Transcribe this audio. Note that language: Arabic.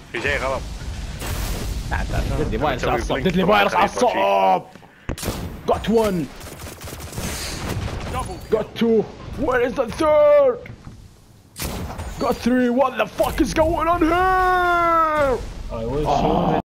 في شيء غلط. بدي فايروس عصب، بدي فايروس عصب. Got one. Got two. Where is the third? Got three. What the fuck is going on here? I will show